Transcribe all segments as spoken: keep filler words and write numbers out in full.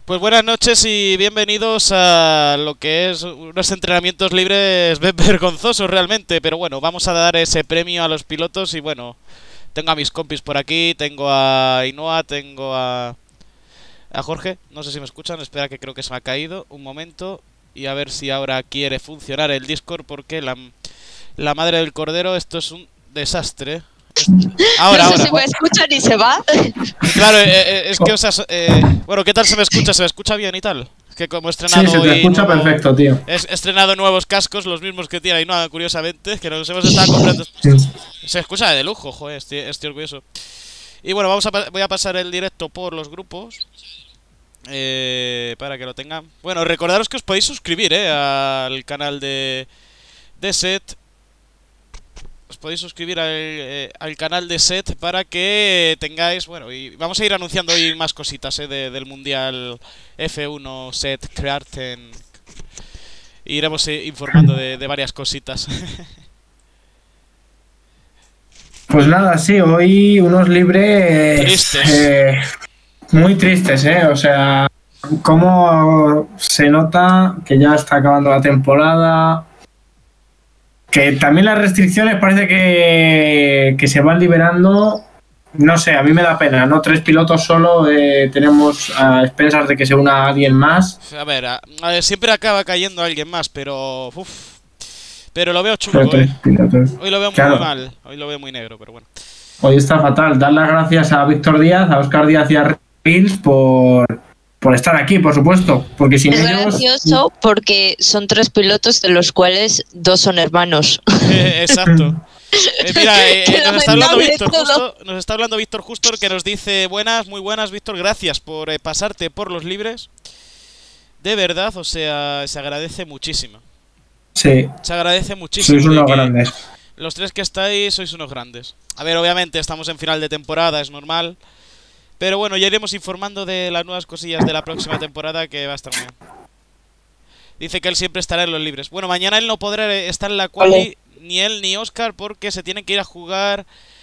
Pues buenas noches y bienvenidos a lo que es unos entrenamientos libres vergonzosos realmente, pero bueno, vamos a dar ese premio a los pilotos y bueno, tengo a mis compis por aquí, tengo a Ainhoa, tengo a, a Jorge, no sé si me escuchan, espera que creo que se me ha caído, un momento, y a ver si ahora quiere funcionar el Discord porque la, la madre del cordero, esto es un desastre. Ahora, no sé ahora. si me escuchan y se va. Claro, eh, eh, es que os has, eh, bueno, ¿qué tal se me escucha? ¿Se me escucha bien y tal? Es que como he estrenado Sí, se te hoy escucha nuevo, perfecto, tío. He estrenado nuevos cascos, los mismos que tiene Ainhoa, curiosamente, que nos hemos estado comprando. Sí. Se escucha de lujo, joder, estoy, estoy orgulloso. Y bueno, vamos a, voy a pasar el directo por los grupos. Eh, para que lo tengan. Bueno, recordaros que os podéis suscribir, eh, al canal de, de Set. Os podéis suscribir al, eh, al canal de Set para que tengáis, bueno, y vamos a ir anunciando hoy más cositas eh, de, del Mundial F uno Set Crearten. Iremos eh, informando de, de varias cositas. Pues nada, sí, hoy unos libres Tristes. eh, muy tristes, ¿eh? O sea, cómo se nota que ya está acabando la temporada. Que también las restricciones parece que, que se van liberando. No sé, a mí me da pena, ¿no? Tres pilotos solo, eh, tenemos a expensas de que se una alguien más. A ver, a, a ver, siempre acaba cayendo alguien más, pero... Uf, pero lo veo chungo, Pero tres eh. pilotos. Hoy lo veo Claro. muy mal, hoy lo veo muy negro, pero bueno. Hoy está fatal. Dar las gracias a Víctor Díaz, a Óscar Díaz y a Reels por, por estar aquí, por supuesto. Porque sin Es ellos... gracioso porque son tres pilotos de los cuales dos son hermanos. Eh, exacto. Eh, mira, eh, Qué nos está hablando lamentable Víctor todo. justo, nos está hablando Víctor justo que nos dice buenas, muy buenas, Víctor, gracias por eh, pasarte por los libres. De verdad, o sea, se agradece muchísimo. Sí, Se agradece muchísimo. sois de unos que grandes. Los tres que estáis sois unos grandes. A ver, obviamente estamos en final de temporada, es normal. Pero bueno, ya iremos informando de las nuevas cosillas de la próxima temporada que va a estar muy bien. Dice que él siempre estará en los libres. Bueno, mañana él no podrá estar en la quali, ni él ni Óscar, porque se tienen que ir a jugar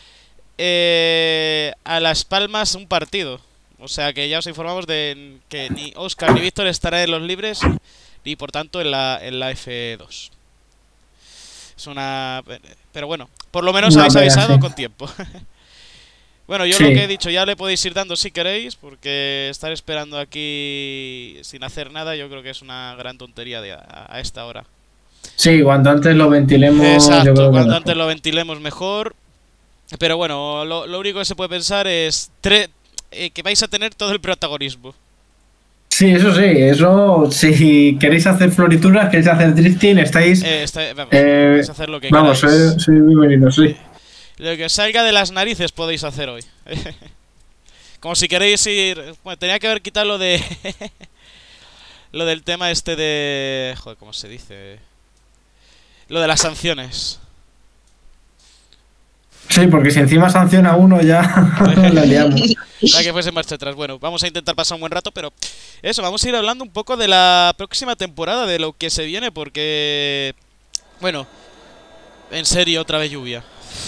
eh, a Las Palmas un partido. O sea que ya os informamos de que ni Óscar ni Víctor estarán en los libres, ni por tanto en la, en la F dos. Es una... Pero bueno, por lo menos Una habéis pena, avisado sí. con tiempo. Bueno, yo Sí. lo que he dicho, ya le podéis ir dando si queréis, porque estar esperando aquí sin hacer nada yo creo que es una gran tontería de a, a esta hora. Sí, cuanto antes lo ventilemos, yo Exacto, creo que cuanto mejor. antes lo ventilemos mejor. Pero bueno, lo, lo único que se puede pensar es tre eh, que vais a tener todo el protagonismo. Sí, eso sí, eso, si queréis hacer florituras, queréis hacer drifting, estáis... Eh, está- vamos, Eh, podéis hacer lo que vamos, queráis. soy, soy bienvenido, sí. Lo que os salga de las narices podéis hacer hoy. Como si queréis ir... Bueno, tenía que haber quitado lo de... lo del tema este de... Joder, ¿cómo se dice? Lo de las sanciones. Sí, porque si encima sanciona uno ya la liamos. Para que fuese marcha atrás. Bueno, vamos a intentar pasar un buen rato, pero... Eso, vamos a ir hablando un poco de la próxima temporada, de lo que se viene, porque... Bueno, en serio, otra vez lluvia.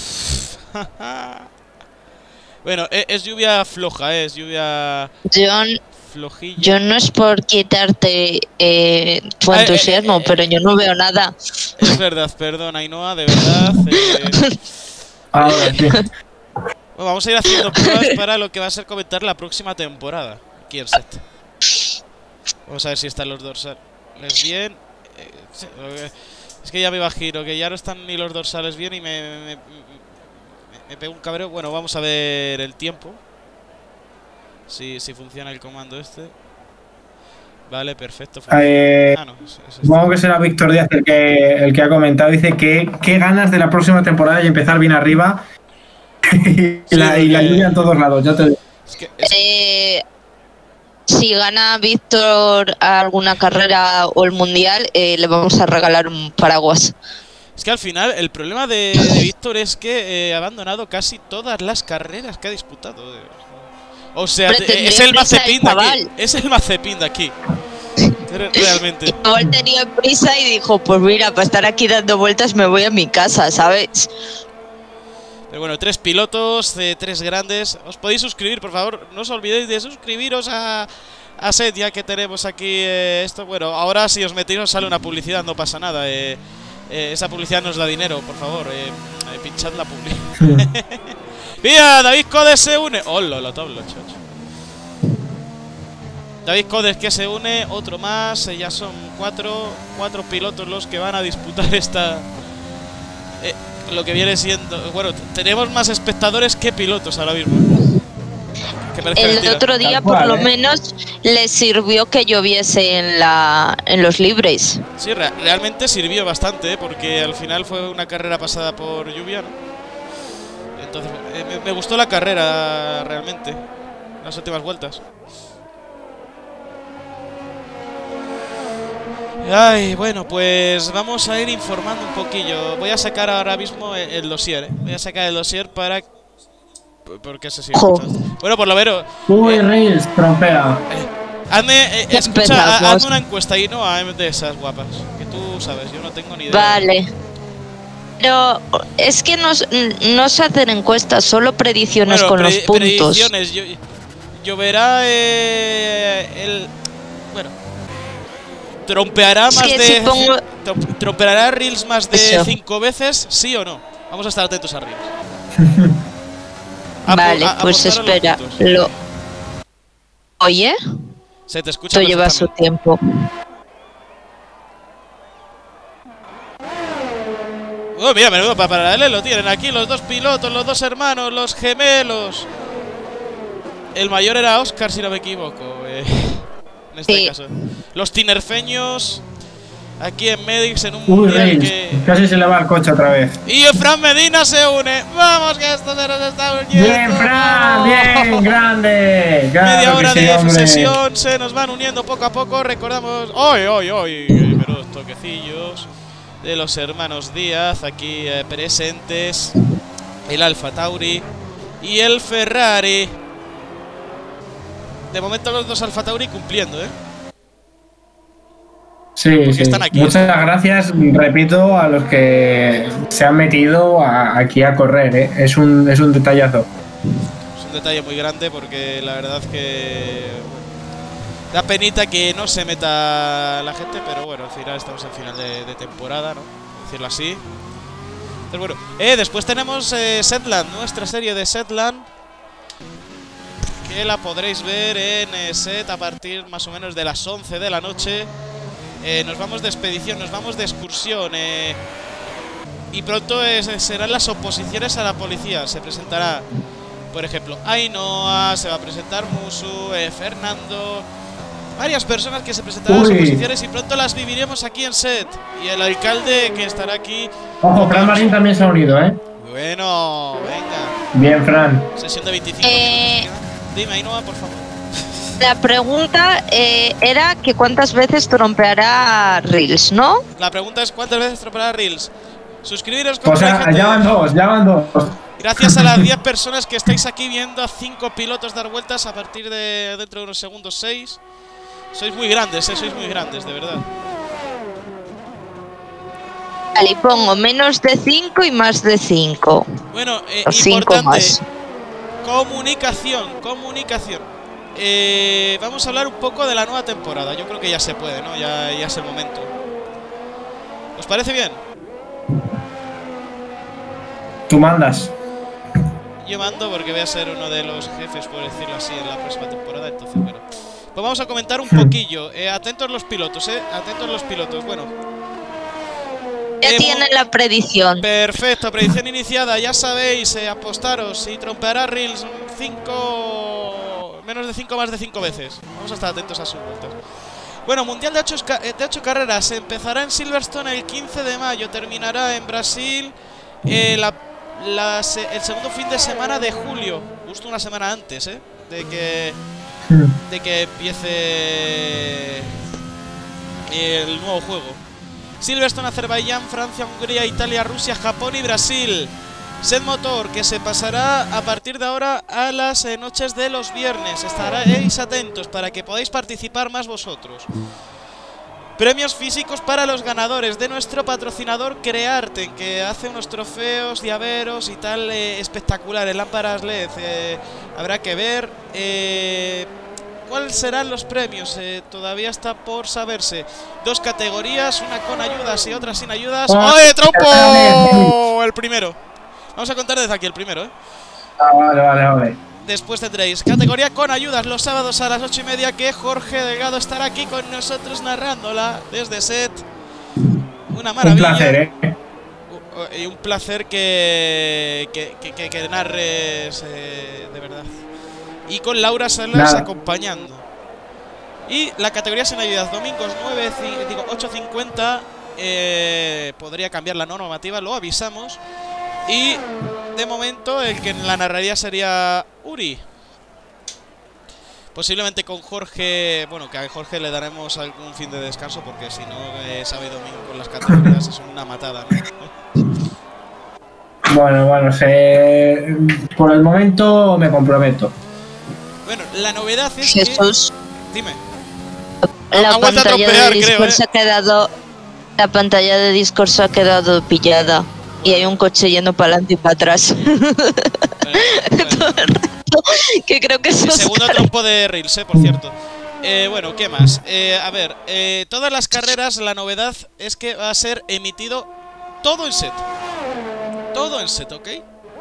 Bueno, e- es lluvia floja, ¿eh? Es lluvia John, flojilla. yo no es por quitarte eh, tu Ah, eh, entusiasmo, eh, eh, pero yo no veo nada. Es verdad, perdón, Ainhoa, de verdad. eh, Ahora sí. Bueno, vamos a ir haciendo pruebas para lo que va a ser comentar la próxima temporada aquí en Set. Vamos a ver si están los dorsales bien. Eh, sí, eh, es que ya me iba a giro, que ya no están ni los dorsales bien y me, me, me, me, me pego un cabreo. Bueno, vamos a ver el tiempo. Si, si funciona el comando este. Vale, perfecto. Eh, Ah, no, es- es este. Supongo que será Víctor Díaz el que, el que ha comentado. Dice que qué ganas de la próxima temporada y empezar bien arriba. y, la, y la porque- lluvia en todos lados, ya te digo. Es que, es- Eh, si gana Víctor alguna carrera o el mundial, eh, le vamos a regalar un paraguas. Es que al final el problema de, de Víctor es que eh, ha abandonado casi todas las carreras que ha disputado. O sea, Hombre, te- tendría es el prisa Mazepin el de aquí. chaval. Es el Mazepin de aquí. Re- Realmente. Igual tenía prisa y dijo, pues mira, para estar aquí dando vueltas me voy a mi casa, ¿sabes? Pero bueno, tres pilotos, eh, tres grandes. Os podéis suscribir, por favor. No os olvidéis de suscribiros a, a Seth, ya que tenemos aquí eh, esto. Bueno, ahora si os metéis os sale una publicidad, no pasa nada. Eh, eh, esa publicidad nos da dinero, por favor. Eh, eh, pinchad la publicidad. Mira, David Codes se une. Hola, lo tablo, chacho. David Codes que se une, otro más. Eh, ya son cuatro, cuatro pilotos los que van a disputar esta. Eh, lo que viene siendo. Bueno, tenemos más espectadores que pilotos ahora mismo. El mentira. Otro día, cual, por lo eh. menos, les sirvió que lloviese en la en los libres. Sí, re realmente sirvió bastante, ¿eh? Porque al final fue una carrera pasada por lluvia, ¿no? Entonces, eh, me, me gustó la carrera, realmente. Las últimas vueltas. Ay, bueno, pues vamos a ir informando un poquillo. Voy a sacar ahora mismo el, el dossier, ¿eh? Voy a sacar el dossier para... ¿Por qué se sigue escuchando? Bueno, por lo menos... Uy, eh, Reels, trompea. Eh, hazme, eh, escucha, ha, hazme una encuesta ahí, ¿no? A de esas guapas. Que tú sabes, yo no tengo ni idea. Vale. Pero es que no, no se hacen encuestas, solo predicciones bueno, con pre los puntos. Predicciones. Yo, lloverá eh, el... Bueno... ¿Trompeará más de... Si pongo... ¿Trompeará Reels más de Eso. cinco veces? ¿Sí o no? Vamos a estar atentos a Reels. Vale, a, pues espera. Lo... ¿Oye? Se te escucha. Esto lleva su tiempo. Oh, mira, menudo paralelo tienen aquí los dos pilotos, los dos hermanos, los gemelos. El mayor era Oscar, si no me equivoco. Eh, en este sí. caso. Los tinerfeños. Aquí en Medix en un Uy, mundial Reels, que... casi se le va el coche otra vez. Y Fran Medina se une. Vamos que esto se nos está uniendo. Bien, Fran, bien, grande. Claro Media hora sí, de hombre. sesión, se nos van uniendo poco a poco. Recordamos... ¡Hoy, hoy, hoy! Menudos toquecillos de los hermanos Díaz aquí eh, presentes. El Alfa Tauri y el Ferrari. De momento los dos Alfa Tauri cumpliendo, ¿eh? Sí, sí. Están aquí. Muchas gracias, repito, a los que se han metido a, aquí a correr, ¿eh? Es un, es un detallazo. Es un detalle muy grande porque la verdad que da penita que no se meta la gente, pero bueno, al final estamos en final de, de temporada, ¿no? Por decirlo así. Pero bueno, eh, después tenemos eh, Setland, nuestra serie de Setland, que la podréis ver en eh, Set a partir más o menos de las once de la noche. Eh, nos vamos de expedición, nos vamos de excursión eh, y pronto es, serán las oposiciones a la policía. Se presentará, por ejemplo, Ainhoa, se va a presentar Musu, eh, Fernando, varias personas que se presentarán Uy. a las oposiciones y pronto las viviremos aquí en Set. Y el alcalde que estará aquí... Ojo, Fran Marín también se ha unido, ¿eh? Bueno, venga. Bien, Fran. Sesión de veinticinco eh... minutos. Dime, Ainhoa, por favor. La pregunta eh, era que cuántas veces trompeará Reels, ¿no? La pregunta es cuántas veces trompeará Reels. Suscribiros con... O sea, ya van dos, ya van dos. Gracias a las diez personas que estáis aquí viendo a cinco pilotos dar vueltas a partir de dentro de unos segundos seis. Sois muy grandes, eh, sois muy grandes, de verdad. Vale, y pongo menos de cinco y más de cinco. Bueno, eh, importante. Comunicación, comunicación. Eh, vamos a hablar un poco de la nueva temporada. Yo creo que ya se puede, ¿no? Ya, ya es el momento. ¿Os parece bien? Tú mandas. Yo mando porque voy a ser uno de los jefes, por decirlo así, en la próxima temporada. Entonces, bueno. Pues vamos a comentar un poquillo. Eh, atentos los pilotos, ¿eh? Atentos los pilotos. Bueno. Ya eh, tienen la predicción. Perfecto, predicción iniciada. Ya sabéis, eh, apostaros. Si trompeará Reels cinco... Menos de cinco, más de cinco veces. Vamos a estar atentos a sus vueltas. Bueno, Mundial de ocho, de ocho carreras. Empezará en Silverstone el quince de mayo. Terminará en Brasil eh, la, la, el segundo fin de semana de julio. Justo una semana antes, ¿eh? De que, de que empiece el nuevo juego. Silverstone, Azerbaiyán, Francia, Hungría, Italia, Rusia, Japón y Brasil. Set Motor, que se pasará a partir de ahora a las eh, noches de los viernes. Estaréis atentos para que podáis participar más vosotros. Premios físicos para los ganadores de nuestro patrocinador Crearte, que hace unos trofeos, llaveros y tal eh, espectaculares, lámparas L E D. Eh, habrá que ver. Eh, ¿cuáles serán los premios? Eh, todavía está por saberse. Dos categorías, una con ayudas y otra sin ayudas. Oh, ¡Oye, trompo! El primero. Vamos a contar desde aquí el primero, ¿eh? Ah, vale, vale, vale. Después tendréis categoría con ayudas los sábados a las ocho y media, que Jorge Delgado estará aquí con nosotros narrándola desde set. Una maravilla. Un placer, ¿eh? Y un placer que, que, que, que, que narres, eh, de verdad. Y con Laura Salas acompañando. Y la categoría sin ayudas, domingos nueve, digo, ocho cincuenta. Eh, podría cambiar la normativa, lo avisamos. Y de momento el que la narraría sería Uri. Posiblemente con Jorge. Bueno, que a Jorge le daremos algún fin de descanso, porque si no, eh, sábado y domingo con las categorías es una matada, ¿no? Bueno, bueno, se... por el momento me comprometo. Bueno, la novedad es Jesús, que... Dime. La Ha vuelto a pantalla trompear, de creo, Discord ¿eh? ha quedado. La pantalla de Discord se ha quedado pillada. Y hay un coche yendo para adelante y para atrás. Bueno, bueno. Que creo que es El Oscar. segundo trompo de Reels, eh, por cierto. Eh, bueno, ¿qué más? Eh, a ver, eh, todas las carreras, la novedad es que va a ser emitido todo en set. Todo en set, ¿ok?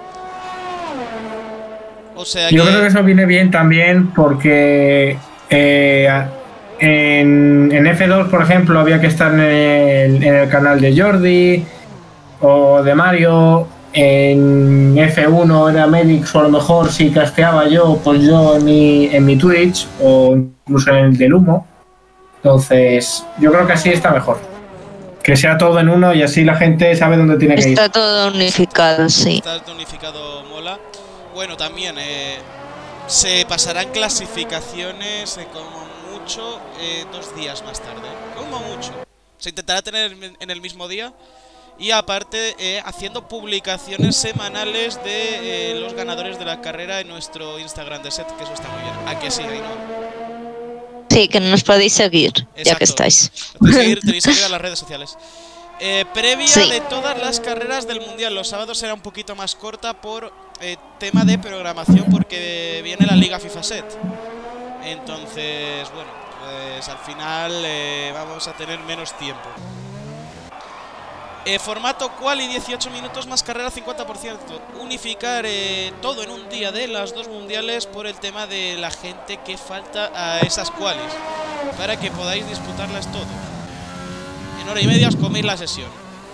O sea que... Yo creo que eso viene bien también porque eh, en, en F dos, por ejemplo, había que estar en el, en el canal de Jordi o de Mario. En F uno era Medix, o a lo mejor si casteaba yo, pues yo en mi, en mi Twitch o incluso en el del Humo. Entonces, yo creo que así está mejor. Que sea todo en uno y así la gente sabe dónde tiene que ir. Está todo unificado, sí. Está unificado, mola. Bueno, también eh, se pasarán clasificaciones eh, como mucho eh, dos días más tarde. Como mucho. Se intentará tener en el mismo día. Y aparte, eh, haciendo publicaciones semanales de eh, los ganadores de la carrera en nuestro Instagram de set, que eso está muy bien. ¿A que sí, ahí no? Sí, que nos podéis seguir, ya Exacto. que estáis. Tenéis que seguir, tenéis que seguir a las redes sociales. Eh, previa Sí. de todas las carreras del mundial. Los sábados será un poquito más corta por eh, tema de programación, porque viene la Liga FIFA Set. Entonces, bueno, pues al final eh, vamos a tener menos tiempo. Eh, formato quali, dieciocho minutos más carrera cincuenta por ciento. Unificar eh, todo en un día de las dos mundiales por el tema de la gente que falta a esas qualis, para que podáis disputarlas todo. En hora y media os coméis la sesión.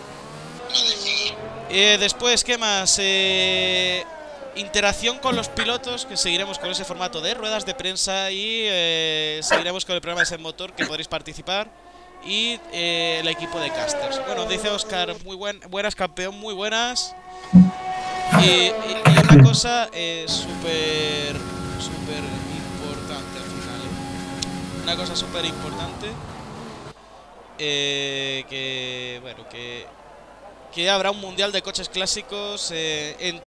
Eh, después, ¿qué más? Eh, interacción con los pilotos, que seguiremos con ese formato de ruedas de prensa. Y eh, seguiremos con el programa de Set Motor, que podréis participar. Y eh, el equipo de casters. Bueno, dice Oscar, muy buen, buenas campeón, muy buenas. Y, y, y una cosa eh, súper, súper importante al final, ¿eh? Una cosa súper importante. Eh, que, bueno, que, que habrá un mundial de coches clásicos eh, en